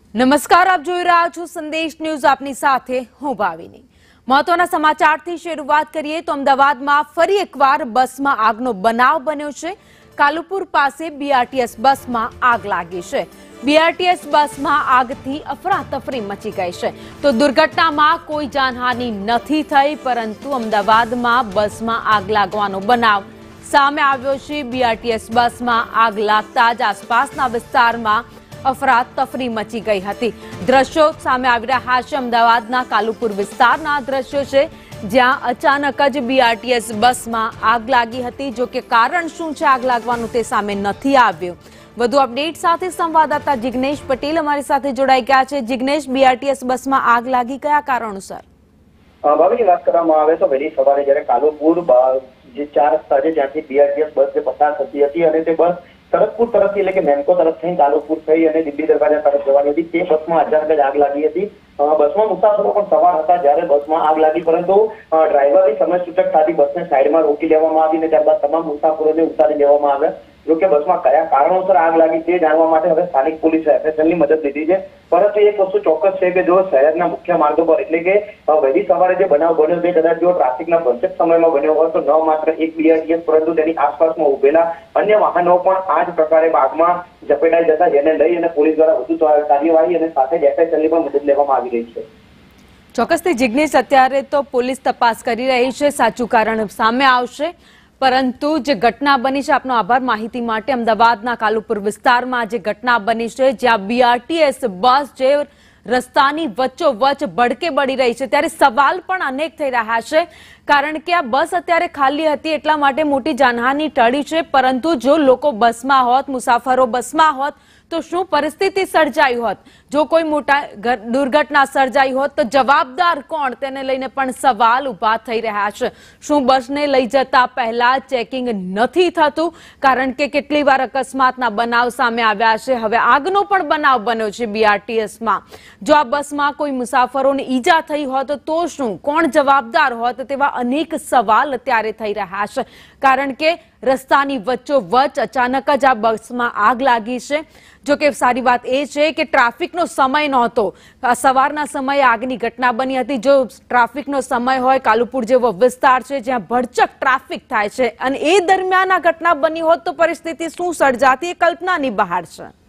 નમસ્કાર, આપ જોઈ રહ્યા છો સંદેશ ન્યૂઝ. આપની સાથે હું ભાવિની. મહત્વના સમાચારથી શરૂઆત કરીએ તો અમદાવાદમાં ફરી એકવાર બસમાં આગનો બનાવ બન્યો છે. કાલુપુર પાસે બીઆરટીએસ બસમાં આગ લાગી છે. બીઆરટીએસ બસમાં આગથી અફરાતફરી મચી ગઈ છે. તો દુર્ઘટનામાં કોઈ જાનહાનિ નથી થઈ, પરંતુ અમદાવાદમાં બસમાં આગ લાગવાનો બનાવ સામે આવ્યો છે. બીઆરટીએસ બસમાં આગ લાગતા જ આસપાસના વિસ્તારમાં અફરાતફરી મચી ગઈ હતી. દ્રશ્યો સામે આવી રહ્યા છે. અમદાવાદના કાલુપુર વિસ્તારના દ્રશ્યો છે, જ્યાં અચાનક જ બીઆરટીએસ બસમાં આગ લાગી હતી. જો કે કારણ શું છે આગ લાગવાનું તે સામે નથી આવ્યું. વધુ અપડેટ સાથે સંવાદદાતા જિગ્નેશ પટેલ અમારી સાથે જોડાઈ ગયા છે. જિગ્નેશ, બીઆરટીએસ બસમાં આગ લાગી, કયા કારણોસર? ભાવિની વાત કરવામાં આવે તો વહેલી સવારે જયારે કાલુપુર જે 4 રસ્તા છે જ્યાંથી બીઆરટીએસ બસ પસાર થતી હતી અને તે બસ સરકપુર તરફથી એટલે કે મેમકો તરફથી કાલુપુર થઈ અને દિલ્હી દરવાજા તરફ જવાની હતી, તે બસમાં અચાનક જ આગ લાગી હતી. બસમાં મુસાફરો પણ સવાર હતા જ્યારે બસમાં આગ લાગી, પરંતુ ડ્રાઈવરની સમય સૂચક થતી બસને સાઈડમાં રોકી લેવામાં આવી અને ત્યારબાદ તમામ મુસાફરોને ઉતારી દેવામાં આવ્યા. જોકે બસમાં કયા કારણોસર આગ લાગી તે જાણવા માટે હવે સ્થાનિક પોલીસ એફએસએલની મદદ લીધી છે. પરંતુ એક વસ્તુ ચોક્કસ છે કે જો શહેરના મુખ્ય માર્ગો પર એટલે કે વહેલી સવારે જે બનાવ બન્યો તે કદાચ જો ટ્રાફિકના ભરચક સમયમાં બન્યો હોય તો ન માત્ર એક બીઆરટીએસ પરંતુ તેની આસપાસમાં ઉભેલા અન્ય વાહનો પણ આ જ પ્રકારે આગમાં ઝપેટાઈ જતા, જેને લઈ અને પોલીસ દ્વારા વધુ કાર્યવાહી અને સાથે જ એફએસએલની પણ મદદ લેવામાં આવી રહી છે. ચોક્કસથી જિગ્નેશ, અત્યારે તો પોલીસ તપાસ કરી રહી છે, સાચું કારણ સામે આવશે. પરંતુ જે ઘટના બની છે, આપનો આભાર માહિતી માટે. અમદાવાદના કાલુપુર વિસ્તારમાં જે ઘટના બની છે, જ્યાં બીઆરટીએસ બસ જે રસ્તાની વચ્ચોવચ્ચ ભડકે બળી રહી છે, ત્યારે સવાલ પણ અનેક થઈ રહ્યા છે. કારણ કે આ બસ અત્યારે ખાલી હતી એટલા માટે મોટી જાનહાનિ ટળી છે, પરંતુ જો લોકો બસમાં હોત, મુસાફરો બસમાં હોત તો શું પરિસ્થિતિ સર્જાઈ હોત? જો કોઈ મોટા દુર્ઘટના સર્જાઈ હોત તો જવાબદાર કોણ? તેને લઈને પણ સવાલ ઉભા થઈ રહ્યા છે. શું બસને લઈ જતા પહેલા ચેકિંગ નથી થતું? કારણ કે કેટલી વાર અકસ્માતના બનાવ સામે આવ્યા છે. હવે આગનો પણ બનાવ બન્યો છે બીઆરટીએસમાં. જો આ બસમાં કોઈ મુસાફરોને ઈજા થઈ હોત તો શું? કોણ જવાબદાર હોત? તેવા અનેક સવાલ અત્યારે થઈ રહ્યા છે. કારણ કે રસ્તાની વચ્ચોવચ્ચ અચાનક જ આ બસમાં આગ લાગી છે. જો કે સારી વાત એ છે કે ટ્રાફિકનો સમય નહોતો. સવારના સમયે આગની ઘટના બની હતી. જો ટ્રાફિકનો સમય હોય, કાલુપુર જેવો વિસ્તાર છે જ્યાં ભરચક ટ્રાફિક થાય છે, અને એ દરમિયાન આ ઘટના બની હોત તો પરિસ્થિતિ શું સર્જાતી એ કલ્પનાની બહાર છે.